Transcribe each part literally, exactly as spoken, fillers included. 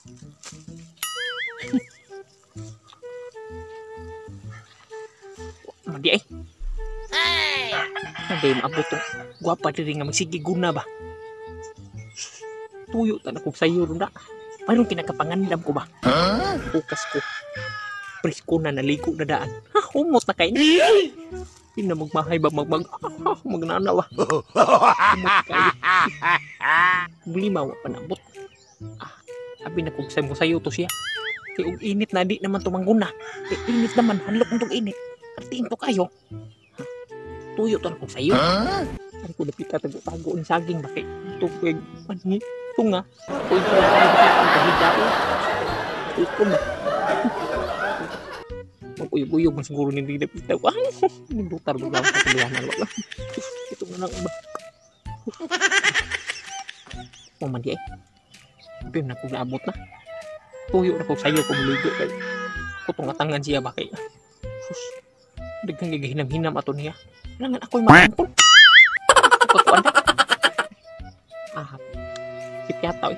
Madi ay. Hindi maabot to. Guwapa diri nga magsige guna ba. Tuyo ta na kog sayo ron da. Mayroong kinakapangandam ko ba? Bukas ko. Presko na naligo na daan. Ha, humot na kayo. Hindi na magmahay ba mag mag ah, magnanaw ah. Humot kayo. Bulimaw pa naabot. Ah, abi na kog sayo sayo to siya. Kaya og init na di naman tumangguna. Kaya init naman hanlok ng init. Artiin to kayo. Ha, tuyo to na kog sayo. Ari ko napita tago-tago ang saging bakit ito pwag panhi tunga ko ito ang kahidao ito na maguyog-uyog mas siguro hindi napita ko nindutar mo lang sa pilihanan wala ito na lang ba mamandi eh pim na kung naabot na tuyo na kung sayo kung muligo kay kutong atangan siya bakit sus dagang gigahinam-hinam ato niya langan ako'y makampon pagkuan na. Ah, sipyata eh.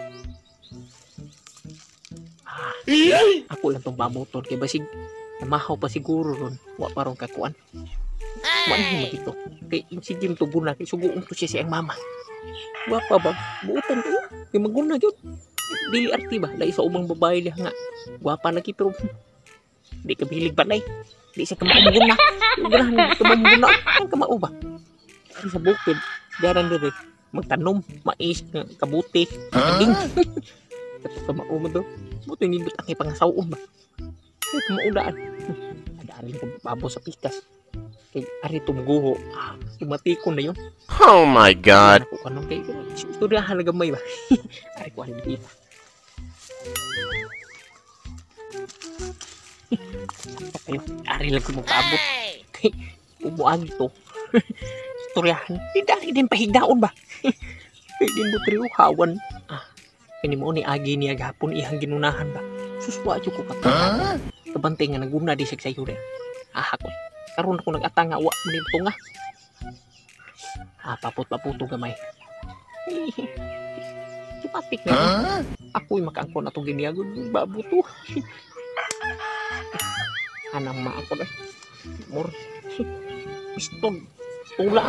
Ah, ako lang tong pamuton kay basig namahaw pa siguro ron. Wa parong kakuan. Wa na dito. Kay sige to guna kay suguon to siya siyang mama. Wa pa ba? Buutan to. Kay maguna gyud. Dili arti ba? Dai sa umang babae diha nga. Wa pa lagi pero di ka bilig ba nay. Di sa kamao guna. Ugrahan di ka maguna. Ang kamao ba? Sa bukid, daran diri magtanom, mais, kabuti, saging. Kato ka maumo do. Buto nindot ang ipangasawon ba. Ay kamaudaan. Adaan ko babo sa pikas. Kay ari tumguho. Ah, tumatikon na yon. Oh my god. Ako kanong kay istoryahan na gamay ba. Ari ko ani dito. Ay, ari lang ko mo kaabot. Kay umuagi to. Istoryahan, hindi din pahigdaon ba? Kaya din mo triuhawan. Ah, kani mo ni agi niya gapon ihang ginunahan ba? Suswa ko ka. Huh? Kabantay nga naguna di sa sayo rin. Ah, ako. Karon ako nag-atanga wa manito nga. Ah, paput-paputo gamay. Sipatik nga. Huh? Ako'y makaangko na itong giniagod. Babuto. Anang ma ako na. Mor. Pistol. Tula.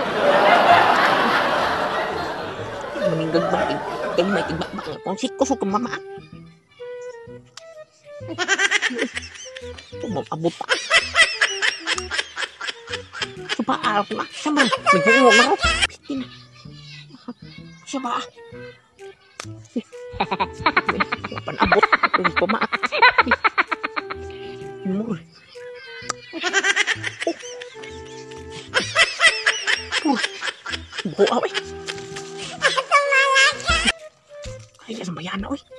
Meninggal balik. Kaya may tigbak-bak nga. Kung siko so kumama. Tumabot pa. Supaarap na. Saman. Nagbuo na ako. Pitin. Siya panabot. Kung pumaak. Mur. Buo aw eh. Ay, sa bayana oy.